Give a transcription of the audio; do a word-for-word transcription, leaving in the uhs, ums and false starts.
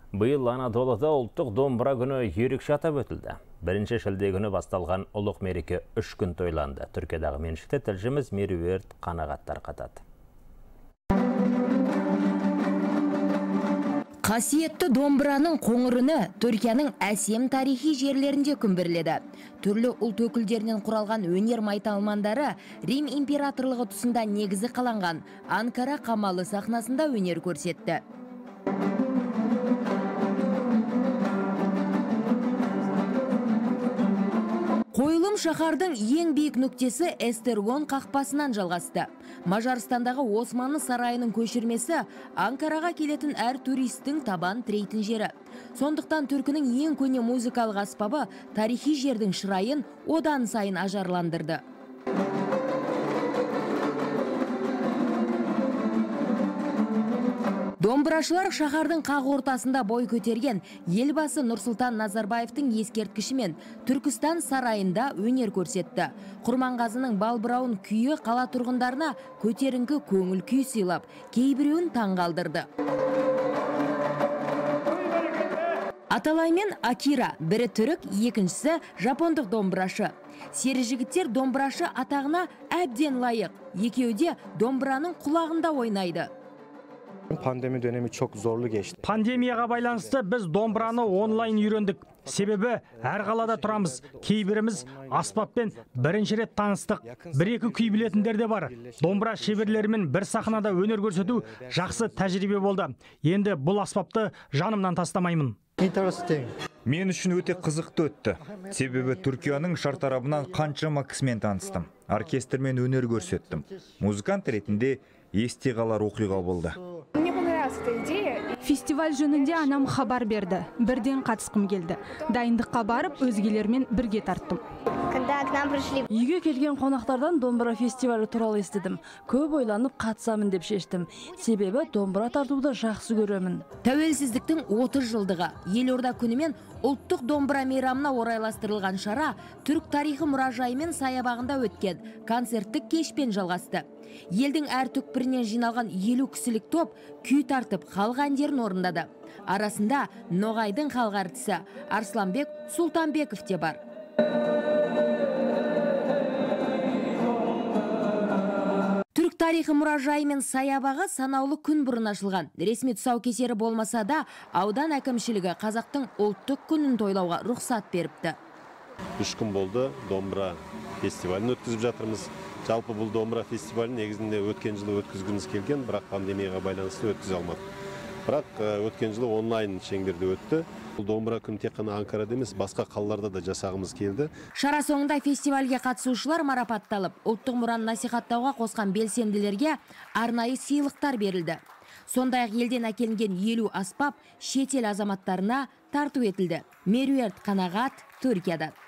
Быйыл Анадолыда ұлттық домбыра күні ерекше атап өтілді. Бірінші шілде күні басталған ұлық мереке үш күн тойланды. Түркиядағы меншікті тілшіміз Меруерт Қанағаттар қатады. Қасиетті домбыраның қоңырыны Түркияның әсем тарихи жерлерінде күмбірледі. Түрлі ұлт өкілдерінен құралған өнер майталмандары Рим императорлығы тұсында негізі қаланған Анкара қамалы сахнасында өнер көрсетті. Қойылым шаһардың ең биік нүктесі Эстергон қақпасынан жалғасты. Мажарстандағы Османы сарайының көшірмесі Анкараға келетін әр туристің табан тірейтін жері. Сондықтан түркінің ең көне музыкалық аспабы тарихи жердің шырайын одан сайын ажарландырды. Домбырашылар шаһардың қақ ортасында бой көтерген елбасы Нұрсұлтан Назарбаевтың ескерткішімен Түркістан сарайында өнер көрсетті. Құрманғазының балбырауын күйі қала тұрғындарына көтеріңкі көңіл күй сыйлап, кейбіреуін таңғалдырды. Аталай мен Акира, бірі түрік, екіншісі жапондық домбырашы. Сері жігіттер домбырашы атағына әбден лайық. Екеуі де домбыраның құлағында ойнайды. Pandemi dönemi çok zorlu geçti. Пандемияға байланысты біз домбыраны онлайн үйрендік. Себебі әр қалада тұрамыз. Кейбіріміз аспаппен бірінші рет таныстық. Бір-екі күй білетіндер де бар. Домбыра шеберлерімен бір сахнада өнер көрсету жақсы тәжірибе болды. Енді бұл аспапты жанымнан тастамаймын. Мен үшін өте қызықты өтті. Себебі Түркияның шартарабынан қаншама кісімен таныстым. Оркестрмен өнер көрсеттім. Музыкант ретінде есте қалар оқиға болды. Фестиваль жөнінде анам хабар берді. Бірден қатысқым келді. Дайындыққа барып, өзгелермен бірге тарттым. Үйге келген қонақтардан домбыра фестивалі туралы естідім. Көп ойланып қатысамын деп шештім. Себебі домбыра тартуды жақсы көремін. Тәуелсіздіктің отыз жылдығы елорда күнімен ұлттық домбыра мейрамына орайластырылған шара түрк тарихы мұражайы мен саябағында өткен концерттік кешпен жалғасты. Елдің әр түкпірінен жиналған елу кісілік топ күй тартып халық әндерін орындады. Арасында Ноғайдың халық әртісі Арсланбек Сұлтанбеков те бар. Түрк тарихы мұражайы мен саябағы санаулы күн бұрын ашылған. Ресми тұсаукесері болмаса да, аудан әкімшілігі қазақтың ұлттық күнін тойлауға рұқсат беріпті. Үш күн болды, домбыра фестивалін өткізіп жатырмыз. Жалпы бұл домбыра фестивалін негізінде өткен жылы өткізгіміз келген, бірақ пандемияға байланысты өткізе алмадық. Бірақ өткен жылы онлайн шеңберде өтті. Бұл домбыра күні тек қана Анкарада емес, басқа қалаларда да жасағымыз келді. Шара соңында фестивальге қатысушылар марапатталып, ұлттық мұраны насихаттауға қосқан белсенділерге арнайы сыйлықтар берілді. Сондай-ақ елден әкелінген елу аспап шетел азаматтарына тарту етілді. Меруерт Қанағат, Түркияда.